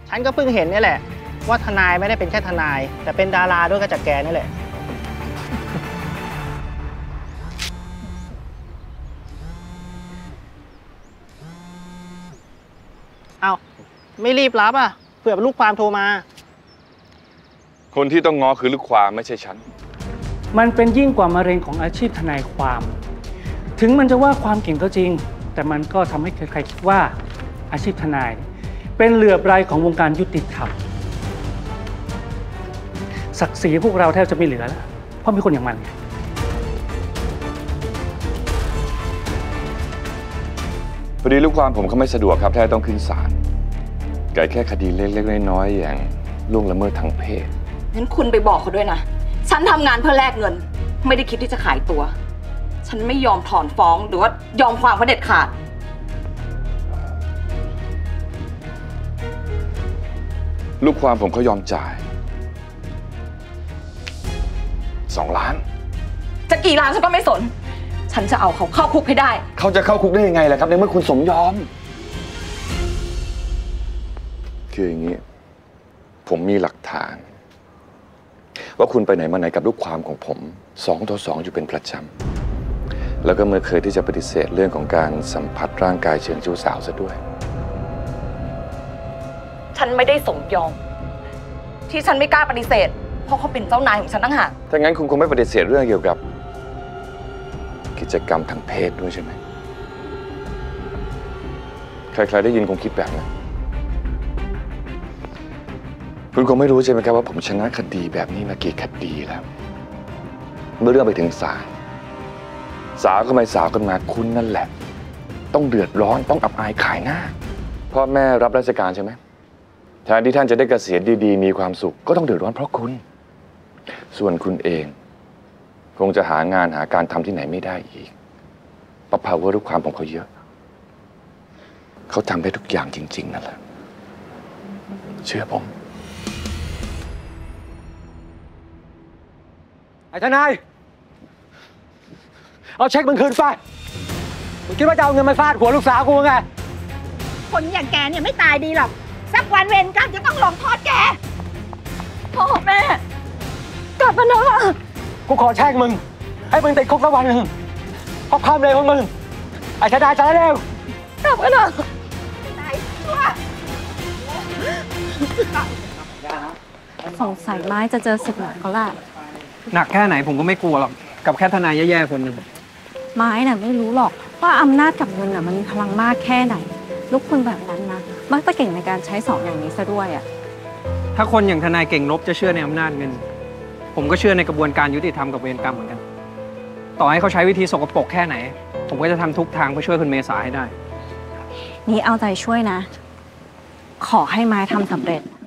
ฉันก็เพิ่งเห็นนี่แหละว่าทนายไม่ได้เป็นแค่ทนายแต่เป็นดาราด้วยก็จากแกนี่แหละเอาไม่รีบรับอ่ะเผื่อลูกความโทรมาคนที่ต้องง้อคือลูกความไม่ใช่ฉันมันเป็นยิ่งกว่ามะเร็งของอาชีพทนายความถึงมันจะว่าความเก่งก็จริงแต่มันก็ทำให้ใครๆคิดว่าอาชีพทนายเป็นเหลือบไรของวงการยุติธรรมศักดิ์ศรีพวกเราแทบจะไม่เหลือแล้วเพราะมีคนอย่างมันไงพอดีลูกความผมเขาไม่สะดวกครับถ้าต้องขึ้นศาลเกิดแค่คดีเล็กๆน้อยๆอย่างล่วงละเมิดทางเพศงั้นคุณไปบอกเขาด้วยนะฉันทำงานเพื่อแลกเงินไม่ได้คิดที่จะขายตัวฉันไม่ยอมถอนฟ้องหรือว่ายอมความเขาเด็ดขาดลูกความผมเขายอมจ่าย2 ล้านจะกี่ล้านฉันก็ไม่สนฉันจะเอาเขาเข้าคุกให้ได้เขาจะเข้าคุกได้ยังไงล่ะครับในเมื่อคุณสมยอมคืออย่างนี้ผมมีหลักฐานว่าคุณไปไหนมาไหนกับลูกความของผม2 ต่อ 2อยู่เป็นประจำแล้วก็เมื่อเคยที่จะปฏิเสธเรื่องของการสัมผัสร่างกายเชิงชู้สาวซะด้วยฉันไม่ได้สมยอมที่ฉันไม่กล้าปฏิเสธเพราะเขาเป็นเจ้านายของฉันตั้งหากถ้างั้นคุณคงไม่ปฏิเสธเรื่องเกี่ยวกับกิจกรรมทางเพศด้วยใช่ไหมใครๆได้ยินคงคิดแบบนั้นคุณคงไม่รู้ใช่ไหมครับว่าผมชนะคดีแบบนี้มากี่คดีแล้วเมื่อเรื่องไปถึงศาลสาวก็ไม่สาวกันมาคุณนั่นแหละต้องเดือดร้อนต้องอับอายขายหน้าพ่อแม่รับราชการใช่ไหมแทนที่ท่านจะได้เกษียณดีๆมีความสุขก็ต้องเดือดร้อนเพราะคุณส่วนคุณเองคงจะหางานหาการทำที่ไหนไม่ได้อีกเพราะ power ลูกความของเขาเยอะเขาทำได้ทุกอย่างจริงๆนั่นแหละเชื่อผมไอ้ทนายเอาเช็คมึงคืนไปมึงคิดว่าจะเอาเงินมาฟาดหัวลูกสาวกูไงคนอย่างแกเนี่ยไม่ตายดีหรอกสักวันเวรกรรมจะต้องลงโทษแกพ่อแม่กลับมาเถอะกูขอแช่งมึงให้มึงติดคุกสักวันหนึ่งเพราะความเลวของมึงไอ้ทนายสารเลวกลับมาเถอะตายชั่วสงสัยไม้จะเจอศึกหนักก็ล่ะหนักแค่ไหนผมก็ไม่กลัวหรอกกับแค่ทนายแย่ๆคนหนึ่งไม้น่ะไม่รู้หรอกว่าอำนาจกับเงินน่ะมันมีพลังมากแค่ไหนลูกคนแบบนั้นนะมักจะเก่งในการใช้สองอย่างนี้ซะด้วยอ่ะถ้าคนอย่างทนายเก่งลบจะเชื่อในอำนาจเงินผมก็เชื่อในกระบวนการยุติธรรมกับเวรกรรมเหมือนกันต่อให้เขาใช้วิธีสกปรกแค่ไหนผมก็จะทำทุกทางเพื่อช่วยคุณเมษาให้ได้นี่เอาใจช่วยนะขอให้ไม้ทำสำเร็จ